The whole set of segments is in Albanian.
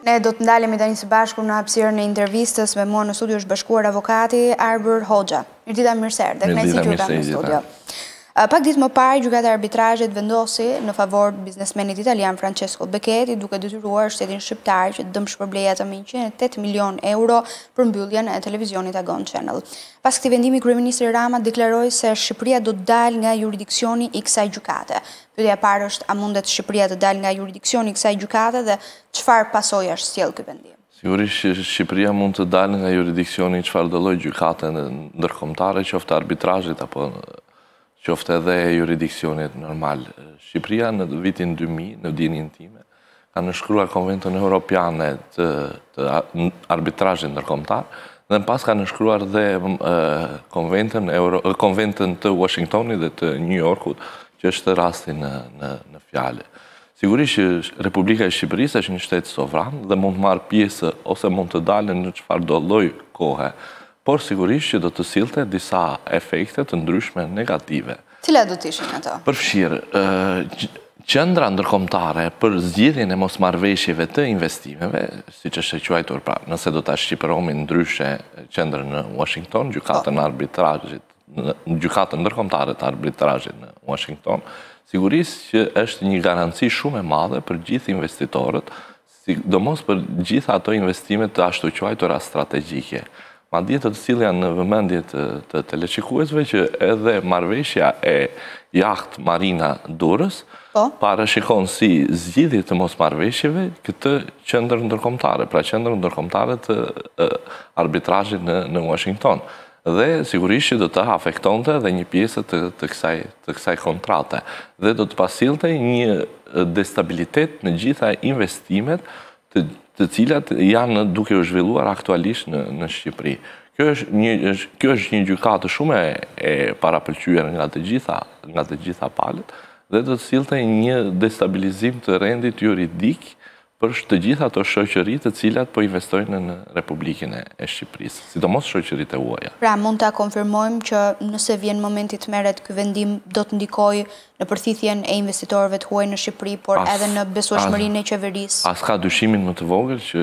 Ne do të ndalemi tani së bashku në hapësirën e intervistës me mua në studio është bashkuar avokati Arbër Hoxha. Mirëdita, mirëser, dhe kënaqësi që jam në studio. Pak ditë më parë, gjykata e arbitrazhit vendosi në favor biznesmenit italian Francesco Becchetti, duke detyruar shtetin shqiptar që të dëmshpërblejë atë me 108 milion euro për mbylljen e televizionit Agon Channel. Pas këtij vendimi, kryeministri Rama deklaroi se Shqipëria do të dalë nga juridiksioni i kësaj gjykate. Pyetja e parë është, a mundet Shqipëria të dalë nga juridiksioni i kësaj gjykate dhe çfarë pasojash sjell ky vendim? Sigurisht që Shqipëria mund të dalë nga juridiksioni çfarë do lloj gjykate ndërkombëtare, qoftë arbitrazhit apo qoftë edhe juridiksionit normal. Shqipëria në vitin 2000, në dinjën time, ka nënshkruar Konventën Evropiane të arbitrazhit ndërkombëtar, dhe në pas ka nënshkruar dhe Konventën të Washingtonit dhe të New Yorkut, që është rasti në fjalë. Sigurisht që Republika e Shqipërisë është një shtet sovran dhe mund të marrë pjesë ose mund të dalë në çfarë do lloj kohe, por sigurisht që do të sillte disa efekte të ndryshme negative. Cilat do të ishin ato? Përfshirë, qendra ndërkombëtare për zgjidhjen e mosmarrëveshjeve të investimeve, siç është e quajtur, pra, nëse do ta shqipëromin ndryshe qendrën në Washington, gjykatën ndërkombëtare të arbitrazhit në Washington, sigurisht që është një garanci shumë e madhe për gjithë investitorët, sidomos për gjithë ato investimet të ashtu quajtura strategjike. Madje të cilë janë në vëmendje të teleshikuesve që edhe marrëveshja e jaht Marina Durrës parashikon si zgjidhje të mosmarrëveshjeve këtë qendër ndërkombëtare, pra qendër ndërkombëtare të arbitrazhit në Washington. Dhe sigurisht që do të afektonte edhe një pjesë të kësaj kontrate dhe do të pasillte një destabilitet në gjitha investimet të cilat janë duke u zhvilluar aktualisht në Shqipëri. Kjo është një gjykatë shumë e parapëlqyer nga të gjitha palët dhe do të sillte një destabilizim të rendit juridik për të gjitha ato shoqëri të cilat po investojnë në Republikën e Shqipërisë, sidomos shoqëritë e huaja. Pra, mund ta konfirmojmë që nëse vjen momenti të merret ky vendim do të ndikojë në përthithjen e investitorëve të huaj në Shqipëri, por edhe në besueshmërinë e qeverisë. As ka dyshimin më të vogël që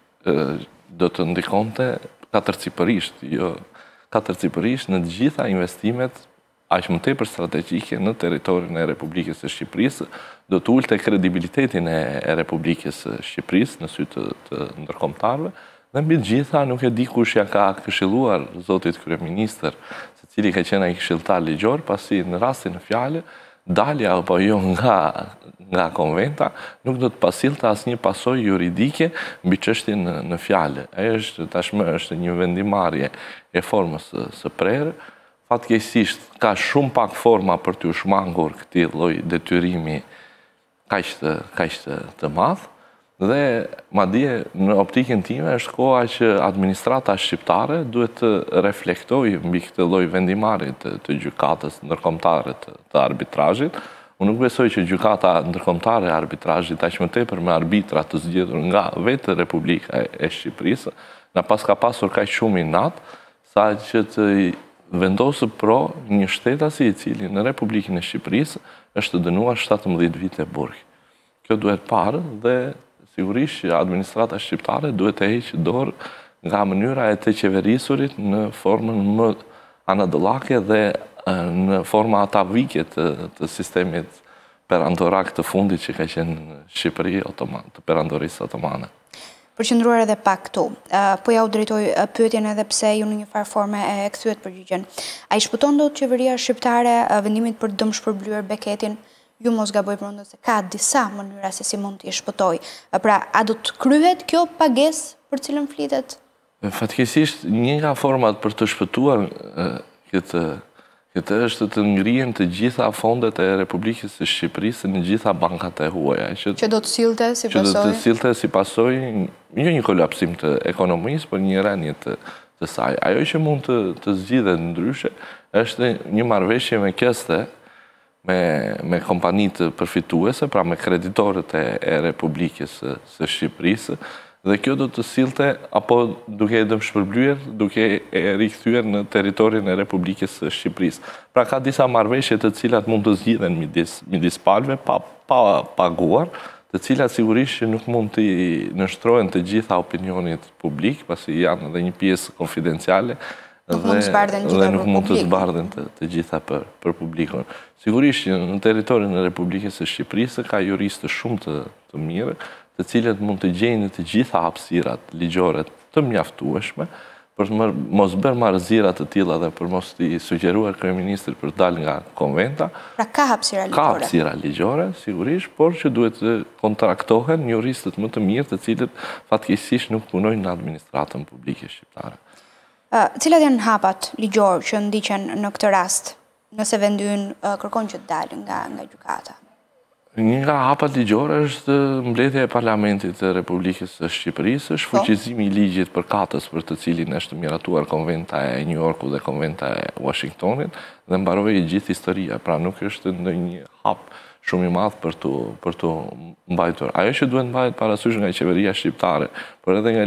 do të ndikonte katërcipërisht, jo katërcipërisht në të gjitha investimet aq më tepër strategjike në territorin e Republikës së Shqipërisë, do të ulte kredibilitetin e Republikës së Shqipërisë në sy të ndërkombëtarëve, dhe mbi të gjitha nuk e di kush ja ka këshilluar zotit kryeministër, secili ka qenë ai këshilltar ligjor, pasi në rastin e fjalë, dalja apo jo nga konventa nuk do të pasillte asnjë pasojë juridike mbi çështjen në fjalë. Ai është tashmë një vendimarrje e formës së prerë. Fatkeqësisht ka shumë pak forma për t'u shmangur këtij lloj detyrimi kaq të madh dhe madje në optikën time është koha që administrata shqiptare duhet të reflektojë mbi këtë lloj vendimarrje të gjykatës ndërkombëtare të arbitrazhit. Unë nuk besoj që gjykata ndërkombëtare e arbitrazhit aq më tepër me arbitra të zgjedhur nga vetë Republika e Shqipërisë na pas ka pasur kaq shumë inat sa që të vendosë pro një shtetasi i cili në Republikën e Shqipërisë është dënuar 17 vite burg. Kjo duhet parë dhe sigurisht që administrata shqiptare duhet të heqë dorë nga mënyra e të qeverisurit në formën më anadëllake dhe në forma atavike të sistemit perandorak të fundit që ka qenë në Shqipëri të perandorisë otomane. Përqendruar edhe pak këtu, po ja u drejtoj pyetjen edhe pse ju në një farë forme e kthyet përgjigjen. A i shpëton dot qeveria shqiptare vendimit për dëmshpërblyer Beckettin? Ju mos gaboj përmendur se ka disa mënyra se si mund t'i shpëtoj. Pra, a do të kryhet kjo pagesë për cilën flitet? Fatkeqësisht, një nga format për të shpëtuar këtë është të ngrihen të gjitha fondet e Republikës së Shqipërisë në gjitha bankat e huaja. Që do të sillte si pasojë? Që do të sillte si pasojë jo një kolapsim të ekonomisë, por një rënje të saj. Ajo që mund të zgjidhet ndryshe është një marrëveshje me keste me kompanitë përfituese, pra me kreditorët e Republikës së Shqipërisë, dhe kjo do të sillte apo duke e dëmshpërblyer, duke e rikthyer në territorin e Republikës së Shqipërisë. Pra ka disa marrëveshje të cilat mund të zgjidhen midis palëve pa paguar, të cilat sigurisht që nuk mund të nështrohen të gjitha opinionit publik, pasi janë edhe një pjesë konfidenciale, dhe nuk mund të zbardhen të gjitha për publikon. Sigurisht që në teritorin e Republikës së Shqipërisë ka juristë shumë të mirë, të cilët mund të gjejnë të gjitha hapësirat ligjore të mjaftueshme, për të mos bërë marrëzira të tilla dhe për mos t'i sugjeruar kryeministrit për të dalë nga konventa. Pra ka hapësira ligjore? Ka hapësira ligjore, sigurisht, por që duhet të kontraktohen juristët më të mirë, të cilët fatkeqësisht nuk punojnë në administratën publike shqiptare. Cilat janë hapat ligjor që ndiqen në këtë rast, nëse vendi ynë kërkon që të dalë nga gjykata? Një nga hapat ligjore është mbledhja e Parlamentit të Republikës së Shqipërisë, është fuqizimi i ligjit përkatës për të cilin është miratuar konventa e New Yorku dhe konventa e Washingtonit dhe mbaroi gjithë historia, pra nuk është ndonjë hap shumë i madh për të mbajtur. Ajo që duhet mbahet parasysh nga qeveria shqiptare, por edhe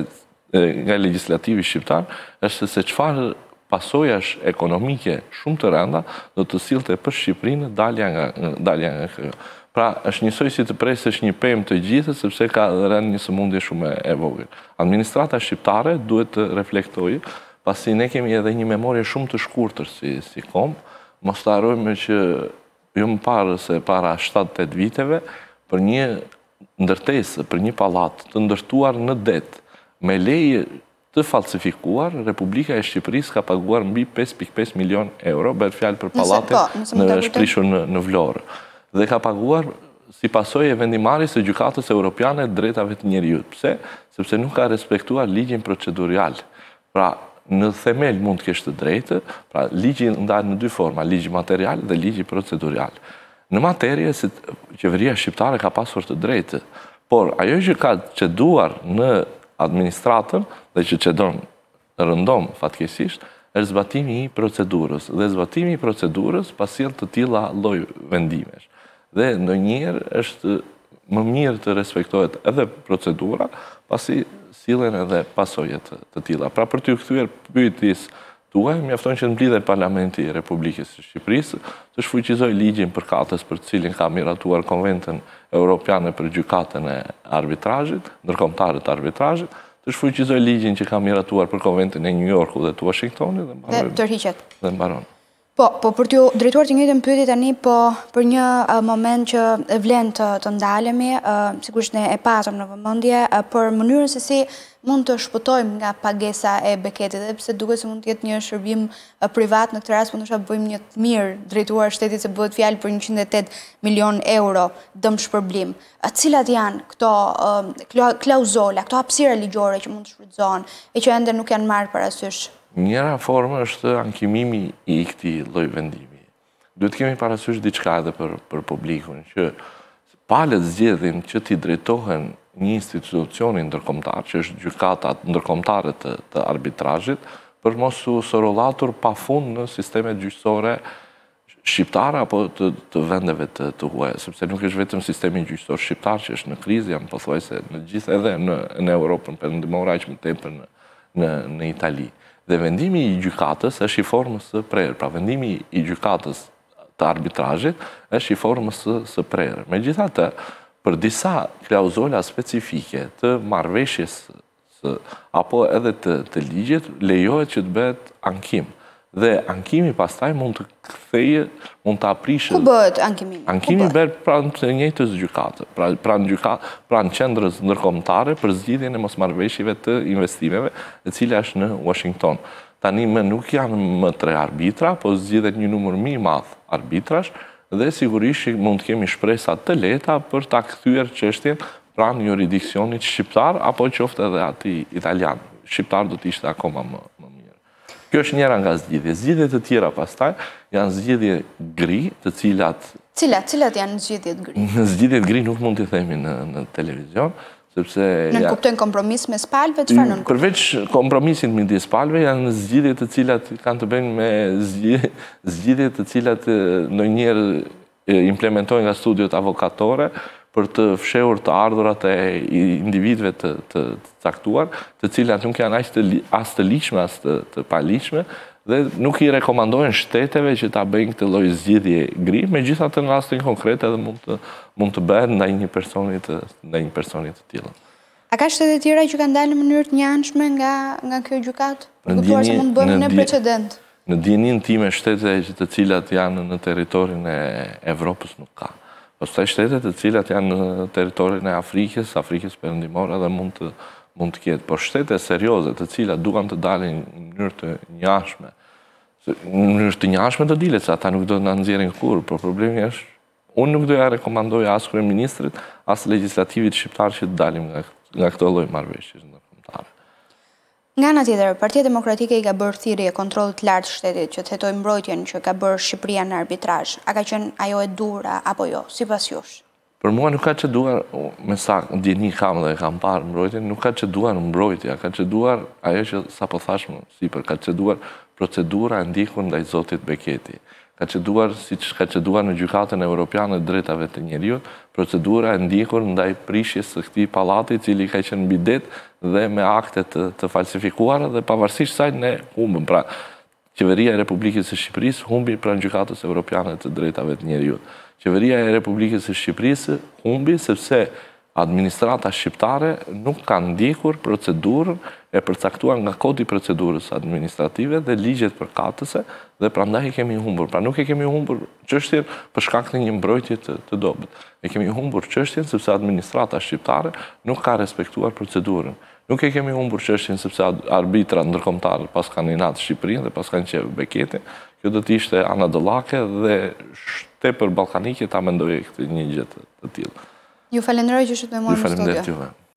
nga legislativi shqiptar, është se çfarë pasojash ekonomike shumë të rënda do të sillte për Shqipërinë dalja nga kjo. Pra, është njësoj si të presësh një pemë të gjithë, sepse ka rënë një sëmundje shumë e vogël. Administrata shqiptare duhet të reflektojë, pasi ne kemi edhe një memorie shumë të shkurtër si kom, mos të harrojmë që jo më parë se para 7-8 viteve, për një ndërtesë, për një pallat të ndërtuar në det, me leje të falsifikuar, Republika e Shqipërisë ka paguar mbi 5.5 milion euro, bërë fjalë për pallatin në shprishur në Vlorë. Dhe ka paguar si pasojë e vendimarrjes së Gjykatës Evropiane të Drejtave të Njerëzit. Pse? Sepse nuk ka respektuar ligjin procedurial. Pra, në themel mund të kesh të drejtë, pra ligji ndahet në dy forma, ligji material dhe ligji procedurial. Në materie se qeveria shqiptare ka pasur të drejtë, por ajo që ka ceduar në administratën dhe që cedon rëndom fatkeqësisht, është zbatimi i procedurës. Dhe zbatimi i procedurës pasjell të tilla lloj vendimesh. Dhe ndonjëherë është më mirë të respektohet edhe procedura, pasi sillen edhe pasojë të tilla. Pra për t'ju kthyer pyetjes tuaj, mjafton që mblidhet Parlamenti i Republikës së Shqipërisë të shfuqizojë ligjin përkatës për të cilin ka miratuar Konventën Evropiane për gjykatën e arbitrazhit, ndërkombëtare të arbitrazhit, të shfuqizojë ligjin që ka miratuar për Konventën e New Yorku dhe të Washingtonit dhe tërhiqet. Dhe mbaron. Po për t'ju drejtuar të njëjtën pyetje tani, po për një moment që vlen të ndalemi, sigurisht ne e patëm në vëmendje, për mënyrën se si mund të shpëtojmë nga pagesa e beketit, dhe pse duket se mund të jetë një shërbim privat në këtë rast, po ndoshta bëjmë një të mirë drejtuar shtetit se bëhet fjalë për 108 milion euro dëm shpërblim. Cilat janë këto klauzola, këto hapësira ligjore që mund të shfrytëzohen e që ende nuk janë marrë parasysh? Njëra formë është ankimimi i këtij lloj vendimi. Duhet kemi parasysh diçka edhe për publikun, që palët zgjedhin që t'i drejtohen një institucioni ndërkombëtar, që është gjykata ndërkombëtare të arbitrazhit, për mos u sorollatur pafund në sistemet gjyqësore shqiptare apo të vendeve të huaja, sepse nuk është vetëm sistemi gjyqësor shqiptar që është në krizë, jam pothuajse në gjithë edhe në Europën perëndimore, aq më tepër në Itali. Dhe vendimi i gjykatës është i formës së prerë. Pra vendimi i gjykatës të arbitrazhit është i formës së prerë. Megjithatë, për disa klauzola specifike të marrëveshjes apo edhe të ligjit, lejohet që të bëhet ankim. Dhe ankimi pastaj mund të kthejë, mund të aprishë. Ku bëhet ankimi? Ankimi bëhet pranë të njëjtës gjykate, pranë qendrës ndërkombëtare për zgjidhjen e mosmarrëveshjeve të investimeve, e cila është në Washington. Tani nuk janë më 3 arbitra, po zgjidhet një numër më i madh arbitrash dhe sigurisht mund të kemi shpresa të lehta për ta kthyer çështjen pranë jurisdiksionit shqiptar apo qoftë edhe atij italian. Shqiptar do të ishte akoma më mirë. Kjo është njëra nga zgjidhje. Zgjidhjet të tjera pastaj janë zgjidhje gri, të cilat... Cilat janë zgjidhjet gri? Zgjidhjet gri nuk mund t'i themi në televizion, sepse... Në kuptojnë kompromis mes palëve, çfarë nën? Përveç kompromisit midis palëve, janë zgjidhje të cilat kanë të bëjnë me zgjidhje të cilat ndonjëherë implementojnë nga studiot avokatore, për të fshehur të ardhurat e individëve të caktuar, të cilat nuk janë as të ligjshme as të paligjshme, Dhe nuk i rekomandojnë shteteve që ta bëjnë këtë lloj zgjidhje gri, megjithatë në rastin konkret edhe mund të bëhet ndaj një personi të tillë. A ka shtete tjera që kanë dalë në mënyrë të njëanshme nga kjo gjykatë? Për kuptuar se mund të bëjmë në precedent. Në dijenin time shtete të cilat janë në territorin e Evropës nuk ka. Pastaj shtete të cilat janë në territorin e Afrikës Perëndimore edhe mund të ketë, por shtete serioze të cilat duan të dalin në mënyrë të njëanshme. Në mënyrë të njëanshme do dilet se ata nuk do të na nxjerrin kurrë, por problemi është unë nuk doja rekomandoj as kryeministrit, as legjislativit shqiptar që të dalim nga këto lloj marrëveshjesh ndërkombëtare. Nga ana tjetër, Partia Demokratike i ka bërë thirrje kontrollit të lartë shtetit që të hetojë mbrojtjen që ka bërë Shqipëria në arbitrazh. A ka qenë ajo e duhura apo jo, sipas jush? Për mua nuk ka çeduar, me sa ndjeni kam dhe kam parë mbrojtjen, nuk ka çeduar mbrojtja, ka çeduar ajo që sapo thash më sipër, ka çeduar procedura e ndjekur ndaj zotit Beketi. Ka çeduar, siç ka çeduar në Gjykatën Evropiane të Drejtave të Njeriut, procedura e ndjekur ndaj prishjes së këtij pallati, i cili ka qenë mbi det dhe me akte të falsifikuara dhe pavarësisht saj ne humbëm. Pra, Qeveria e Republikës së Shqipërisë humbi pranë Gjykatës Evropiane të Drejtave të Njeriut. Qeveria e Republikës së Shqipërisë humbi sepse administrata shqiptare nuk ka ndjekur procedurën e përcaktuar nga kodi i procedurës administrative dhe ligjet përkatëse dhe prandaj e kemi humbur. Pra nuk e kemi humbur çështjen për shkak të një mbrojtje të dobët. E kemi humbur çështjen sepse administrata shqiptare nuk ka respektuar procedurën. Nuk e kemi humbur çështjen sepse arbitra ndërkombëtar pas kanë inat Shqipërinë dhe pas kanë qenë Bekete. Kjo do të ishte ana dallake dhe tepër ballkanike ta mendoje këtë një gjë të tillë. Ju falenderoj që ishit me mua në studio.